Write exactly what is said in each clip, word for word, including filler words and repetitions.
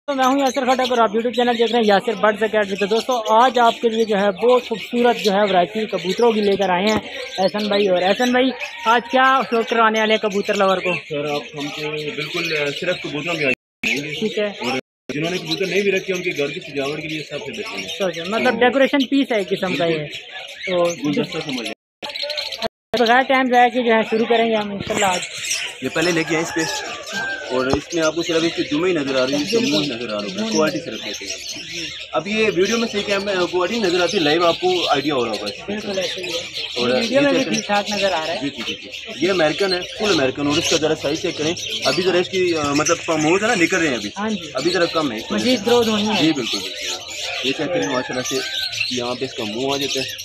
तो मैं हूं यासिर खटक और आप यूट्यूब चैनल देख रहे हैं यासिर बर्ड्स अकेडमी। तो दोस्तों आज आपके लिए जो है बहुत खूबसूरत जो है वैरायटी कबूतरों की लेकर आए हैं एहसन भाई। और एहसन भाई आज क्या शौक करवाने वाले हैं कबूतर लवर को? सर आप हमको बिल्कुल सिर्फ कबूतरों में ठीक है, और जिन्होंने कबूतर नहीं भी रखे उनके घर की सजावट के लिए सब से बेहतर है। तो मतलब डेकोरेशन पीस है एक किस्म का ये। तो गुलदस्ता समझ बगैर टाइम जाए कि जो है शुरू करेंगे हम इंशाल्लाह। आज ये पहले लेके आए इस पे, और इसमें आपको सिर्फ इसकी दुम ही नजर आ रही है, इसका मुंह नजर आ रहा है, क्वालिटी सिर्फ लेते हैं। अब ये वीडियो में सही कैम क्वालिटी नजर आती है, लाइव आपको आइडिया हो रहा होगा। बिल्कुल ऐसे ही है, और वीडियो में भी ठीक ठाक नजर आ रहा है। जी जी जी ये अमेरिकन है, फुल अमेरिकन। और इसका जरा साइज चेक करें, अभी जरा इसकी मतलब मोज है ना निकल रहे हैं अभी। हाँ जी, अभी जरा कम है, मजीद ग्रोथ होनी है। जी बिल्कुल बिल्कुल। ये चेक करें माशाल्लाह से, यहाँ पे इसका मुँह आ जाता है।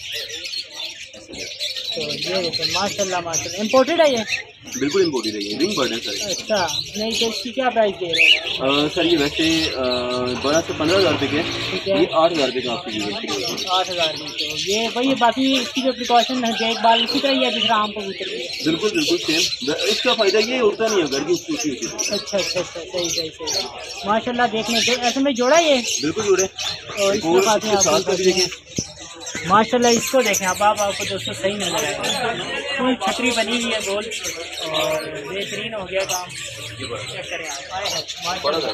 तो ये देखो माशाल्लाह माशाल्लाह इम्पोर्टेड है ये? बिल्कुल इम्पोर्टेड है ये, विंग बर्ड है सर। अच्छा, नहीं तो इसकी क्या प्राइस दे रहे हैं? सर ये वैसे बारह से पंद्रह हज़ार रुपये के, ठीक है, ये आठ हज़ार रुपये का आपकी ज़रूरत आठ हज़ार में। तो ये वही बाकी इसकी जो प्रिकॉशन है देखभाल इसी तरह ही है जिस आम कबूतर की? बिल्कुल बिल्कुल सेम। इसका फ़ायदा ये उड़ता नहीं है, घर की खूबसूरती होती है। अच्छा अच्छा अच्छा, सही सही सही माशाल्लाह। देखने जो ऐसे में जोड़ा ये बिल्कुल जुड़े। और इसके बाद में आप देखिए माशाल्लाह, इसको देखें अब आप आपको दोस्तों सही नजर आएगा। फुल छतरी बनी हुई है गोल और बेहतरीन हो गया काम। चेक करें आप, आए हैं माशाल्लाह।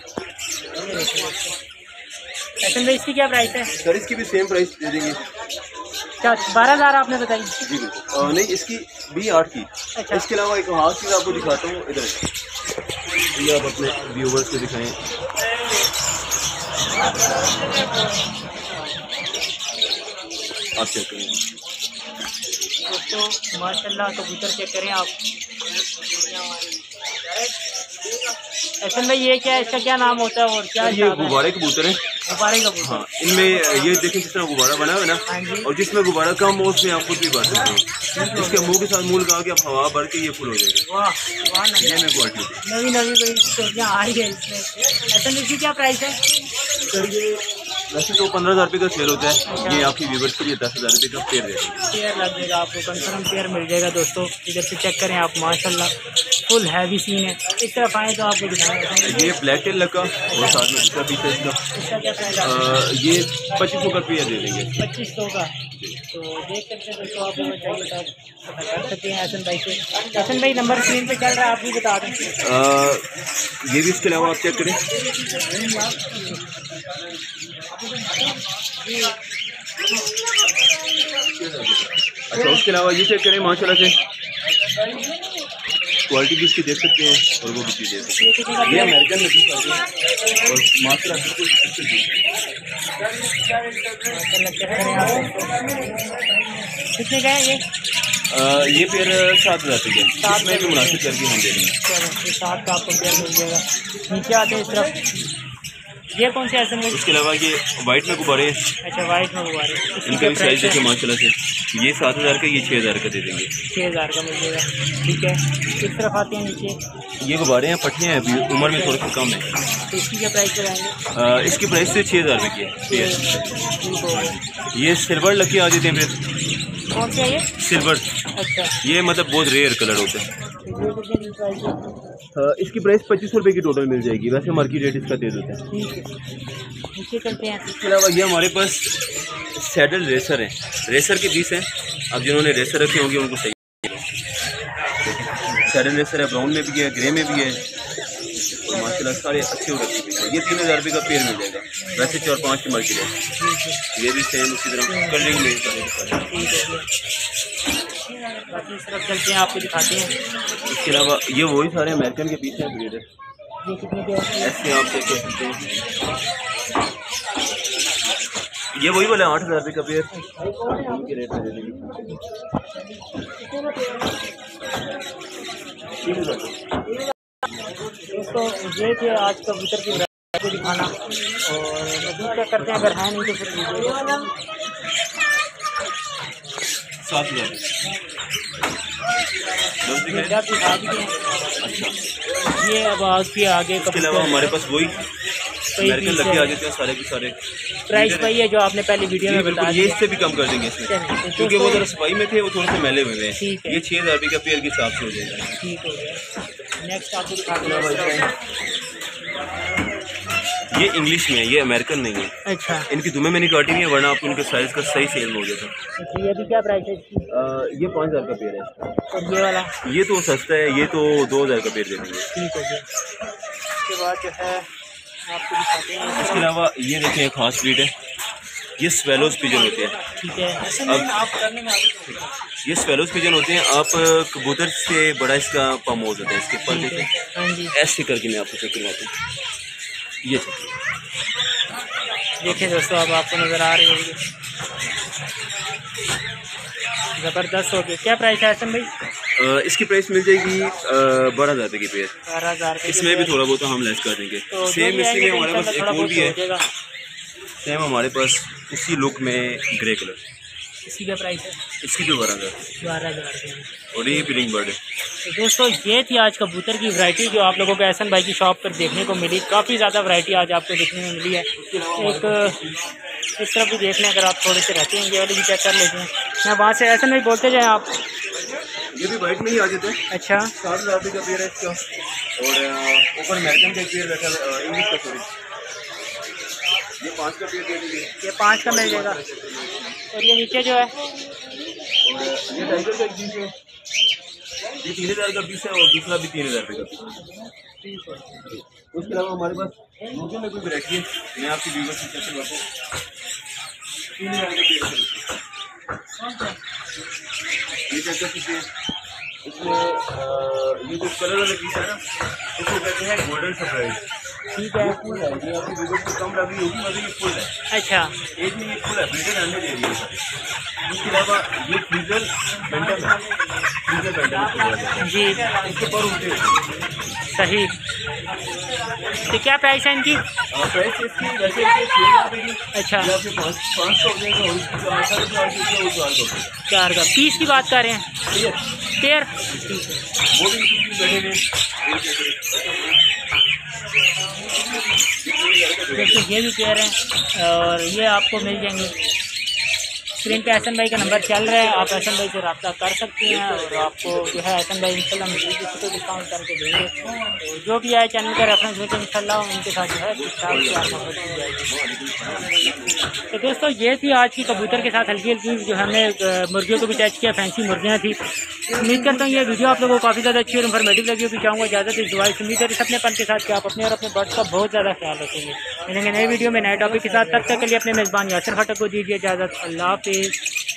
ऐसे में इसकी क्या प्राइस है? सर इसकी भी सेम प्राइस दे देंगे। क्या बारह हज़ार आपने बताई? जी बिल्कुल। नहीं इसकी भी आठ की। अच्छा, इसके अलावा एक हाथ चीज़ आपको दिखाता हूँ, इधर ये आप अपने व्यूवर्स को दिखाएँ। आप चेक करें दोस्तों माशाल्लाह, कबूतर चेक करें आप। ऐसे में ये क्या है, इसका क्या नाम होता है और क्या? ये गुब्बारे कबूतर है। गुब्बारे कबूतर? हाँ, इनमें ये देखें किस तरह गुब्बारा बना हुआ है ना, और जिसमें गुब्बारा कम हो उसमें आप खुद भी भर सकते हैं। इसके मुंह के साथ मुंह लगा के आप हवा भर के ये फुल हो जाएगा। वाह वाह, क्वालिटी नवी नवी कोई स्टोरियाँ आ रही है इसमें। ऐसे में इसकी क्या प्राइस है? सर ये वैसे तो पंद्रह हज़ार रुपये का सेल होता है, ये आपकी व्यूवर्स के लिए दस हज़ार रुपये का पेयर देगा। पेयर लग जाएगा आपको, कंफर्म पेयर मिल जाएगा। दोस्तों इधर से चेक करें आप माशाल्लाह, फुल हैवी सीन है। इस तरफ आए तो आपको दिखाएं। ये ब्लैक टेल लगा और साथ में दूसरा पीस है इसका। इसका क्या प्राइस है? ये पच्चीस सौ का पेयर दे देंगे। पच्चीस सौ का। तो देख सकते हैं दोस्तों, आपको चाहिए तो आप पता कर सकते हैं एहसन भाई से। एहसन भाई नंबर स्क्रीन पे चल रहा है, आप भी बता दें। ये भी इसके अलावा आप चेक करें। अच्छा उसके अलावा ये चेक करें माशाल्लाह से, क्वालिटी भी इसकी देख सकते हैं और वो भी चीज़ देख सकते हैं। ये अमेरिकन नस्ल का है और माशाल्लाह बिल्कुल अच्छी कितने का है ये? आ, ये पेयर सात हज़ार रुपये के साथ में भी मुनासिब करके हम दे देंगे। चलो सात का आपको पेयर मिल जाएगा। नीचे आते हैं इस तरफ, ये कौन से ऐसे में? उसके अलावा ये वाइट में गुब्बारे। अच्छा वाइट में गुब्बारे, इनका भी साइज देखिए माशाल्लाह से, ये सात हज़ार का, ये छः हज़ार का दे देंगे। छः हज़ार का मिल जाएगा, ठीक है। इस तरफ आते हैं नीचे, ये गुब्बारे हैं, पट्टे हैं, अभी उम्र में थोड़ा सा कम है। तो इसकी क्या प्राइस लगाएंगे? इसकी प्राइस से छः हज़ार रुपये की है। ये सिल्वर लकी आ जाते हैं फिर। कौन सा ये? सिल्वर। अच्छा, ये मतलब बहुत रेयर कलर होते हैं। प्राइस इसकी प्राइस पच्चीस सौ रुपये की टोटल मिल जाएगी, वैसे मार्केट रेट इसका तेज होता है। ठीक है, नीचे करते हैं। इसके अलावा ये हमारे पास सैडल रेसर हैं, रेसर के पीस हैं। अब जिन्होंने रेसर रखे होंगे उनको सही सैडल रेसर है, ब्राउन में भी है, ग्रे में भी है, और माशाल्लाह सारे अच्छे हो रखे पीस है। ये तीन हज़ार रुपये का पेयर मिल जाएगा, वैसे चार पाँच की मार्केट है। ये भी सेम उसी तरह कलरिंग में। बाकी इस तरफ चलते हैं, आपको दिखाते हैं। इसके अलावा ये वही सारे अमेरिकन के पीस हैं ब्रीडर। ये कितने के हैं? ऐसे आप चेक कर सकते हैं, ये वही वाला आठ हज़ार रुपये का पेयर के रेट में दे देंगे। दोस्तों ये थे आज कबूतर की वैरायटी दिखाना, और मज़ीद क्या करते हैं, अगर है नहीं तो फिर वीडियो सात हज़ार दिखा दिए। अच्छा, ये अब आपके आगे इसके अलावा हमारे पास वही अमेरिकन लगे आ जाते हैं सारे के सारे। प्राइस वही है जो आपने पहले वीडियो में बताया। ये इससे भी कम कर देंगे इसमें, क्योंकि वो जरा सफाई में थे, वो थोड़े से मैले हुए हैं। ये छः हज़ार रुपये का पेयर के हिसाब से हो जाएगा। ठीक हो गया। नेक्स्ट आपको दिखा ये इंग्लिश में है, ये अमेरिकन नहीं है। अच्छा, इनकी दुमे मैंने काटी नहीं है, वरना आपको इनके साइज़ का सही सेल हो गया था। अच्छा, ये भी क्या प्राइस है इसकी? आ, ये पाँच हज़ार का पेयर है इसका। और ये वाला? ये तो सस्ता है, ये तो दो हज़ार का पेयर दे देंगे। ठीक है जी। उसके बाद जो है आपको दिखाते हैं। इसके अलावा ये देखिए खास ब्रीड है, ये स्वेलोज पिजन होते हैं। ठीक है, अब आप करने में ये स्वेलोज पिजन होते हैं। आप कबूतर से बड़ा इसका पामोज होता है, इसके पंजे से हाँ जी। ऐसे करके मैं आपको चेक करवाता हूँ। ये देखिए दोस्तों, अब आपको नज़र आ रही होगी, ज़बरदस्त हो गया। क्या प्राइस है हसन भाई? आ, इसकी प्राइस मिल जाएगी बारह हज़ार रुपये की पेयर। बारह हज़ार इसमें भी थोड़ा बहुत हम लेस कर देंगे। तो सेम इसी में हमारे पास एक और भी है, है, सेम हमारे पास उसी लुक में ग्रे कलर। इसी का प्राइस है इसकी भी बारह हज़ार बारह हज़ार और ये पिलिंग बर्ड है। तो दोस्तों ये थी आज कबूतर की वैरायटी जो आप लोगों को एहसन भाई की शॉप पर देखने को मिली। काफ़ी ज़्यादा वैरायटी आज आपको देखने में मिली है। एक इस तरफ भी देख लें, अगर आप थोड़े से रहते हैं ये वाली भी चेक कर लेते हैं। मैं वहाँ से एहसन भाई बोलते जाएँ आप। ये भी वाइट में ही आ जाते हैं। अच्छा, सात हज़ार रुपये का पेयर है इसका। और ऊपर अमेरिकन का पेयर बैठा है, इंग्लिश का सॉरी, ये पाँच का पेयर दे देंगे। ये पाँच का मिल जाएगा। और ये नीचे जो है और ये टाइगर का एक पीस है, ये तीन हज़ार का पीस है और दूसरा भी तीन हज़ार रुपये का पीस है। उसके अलावा हमारे पास मुर्गियों में कोई वैरायटी है, मैं आपकी व्यूअर्स से चेक करवाता हूँ। तीन हज़ार का पेयर है, ये चेक कर सकते हैं। इसमें ये जो कलर वाला पीस है ना, इसको कहते हैं गोल्डन सरप्राइज। ठीक है, फुल है, ये आपकी व्यूअर्स को कम लग रही होगी मगर ये फुल है। अच्छा, एक में ये फुल है, ब्रीडर अंडे दे रही है। उसके अलावा ये फ्रीजर बेंटल है, फ्रीजर बेंटल जी, इसके पर उल्टे होते हैं। सही। तो क्या प्राइस है इनकी? प्राइस इसकी वैसे छः हज़ार रुपये की। अच्छा, ये आपके पाँच पाँच सौ हो जाएगा और इसकी चार साढ़े चार सौ रुपये वो चार सौ रुपये। चार का पीस की बात कर रहे हैं? ठीक है, पेयर वो भी कुछ बैठे हुए। देखिए ये भी पेयर हैं और ये आपको मिल जाएंगे। स्क्रीन पे एहसन भाई का नंबर चल रहा है, आप एहसन भाई से रब्ता कर सकते हैं और आपको जो है एहसन भाई इंशाल्लाह मज़ीद किसी को डिस्काउंट करके देंगे। तो जो भी है चैनल का रेफरेंस लेके इंशाल्लाह उनके साथ जो है तो दोस्तों ये थी आज की कबूतर के साथ हल्की हल्की जो हमने मुर्गियों को भी टच किया, फैंसी मुर्गियाँ थी। उम्मीद करता हूँ ये वीडियो आप लोगों को काफ़ी ज़्यादा अच्छी और इन्फॉर्मेटिव लगी होगी। चाहूँगा इजाज़त इस दुआ उम्मीद है इस अपने पन के साथ कि आप अपने और अपने बर्ड्स का बहुत ज़्यादा ख्याल रखेंगे। मिलेंगे नए वीडियो में नए टॉपिक के साथ, तब तक के लिए अपने मेज़बान यासिर खटक को दीजिए इजाज़त। अल्लाह हाफिज़।